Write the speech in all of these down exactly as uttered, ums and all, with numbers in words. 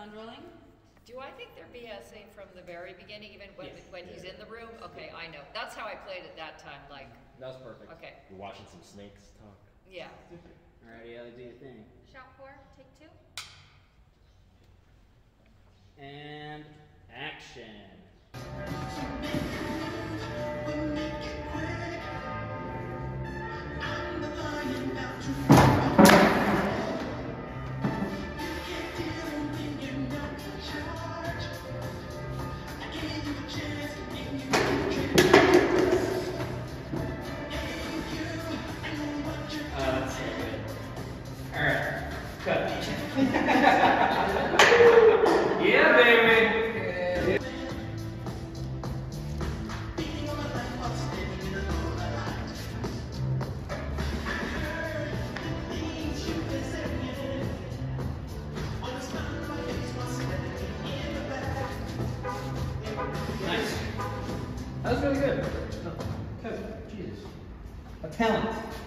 sound rolling? Do I think they're BSing from the very beginning, even when, Yes. when he's in the room? Okay, I know. That's how I played it that time, like. That was perfect. Okay. We're watching some snakes talk. Yeah. Alrighty, Ellie, do your thing. Shot four, take two. And action. Yeah, baby. Nice. That was really good. Kevin, Jesus. A talent.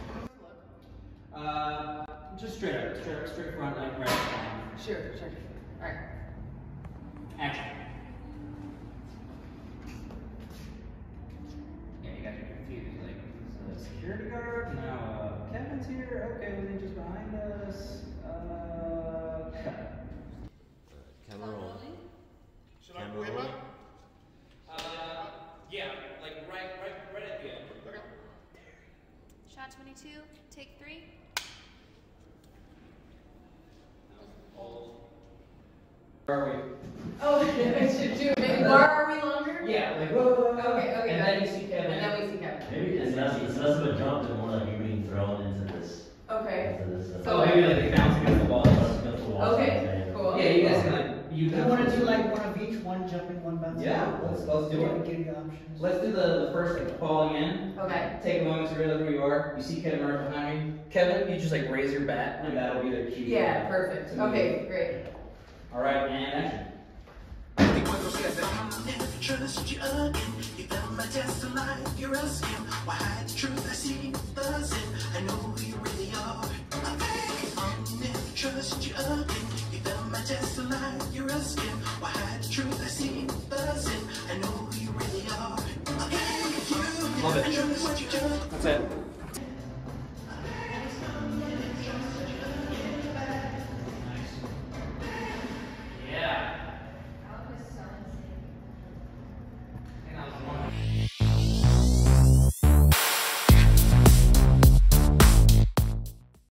Uh, just straight up, straight up, straight front, like right. Sure, sure. All right. Action. Yeah, you guys are confused. Like, this is a security guard. Now, uh, Kevin's here. Okay, well, then just behind us. Uh, cut. Camera roll. rolling? Should I Camera pull him rolling. up? Uh, yeah, like right, right, right at the end. Okay. Shot twenty-two, take three. Where are we? Oh, I should do maybe more. Are we longer? Yeah, like whoa, whoa, whoa. Okay, okay. And got then it. you see Kevin. And then we see Kevin. Maybe it's less, it's less of a jump and more like you being thrown into this. Okay. Into this uh, So- Oh, maybe like they bounce against the walls. against the wall. Okay, cool. Yeah, you guys can like you You can want to do like one of each, one jumping, one bouncing? Yeah, let's let's do it. Give you options. Let's do the, the first like falling in. Okay. Take a moment to realize where you are. You see Kevin right behind me. Kevin, you just like raise your bat, and that'll be the cue. Yeah, perfect. to move. Okay, great. All right, and action. Trust you again. You felt my test of life. You're asking why hide the truth. I see the sin. I know who you really are. I'll never trust you again. You felt my test of life. You're asking why hide the truth. I see the sin. I know who you really are. Love it. I trust you. That's it.